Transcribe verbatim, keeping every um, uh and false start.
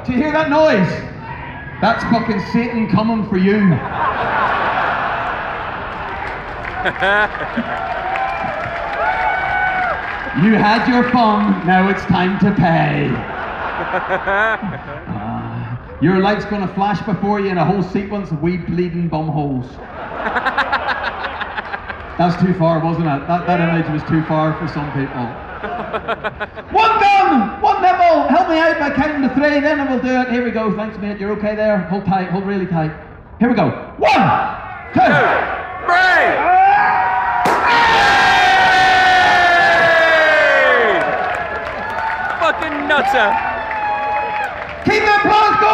Do you hear that noise? That's fucking Satan coming for you. You had your fun, now it's time to pay. Uh, your light's gonna flash before you in a whole sequence of wee bleeding bum holes. That's too far, wasn't it? That, that image was too far for some people. One gun! One nipple! Help me out by counting to three, then we'll do it. Here we go, thanks mate, you're okay there? Hold tight, hold really tight. Here we go. One! Two! Three! Fucking nutter! Keep the applause going!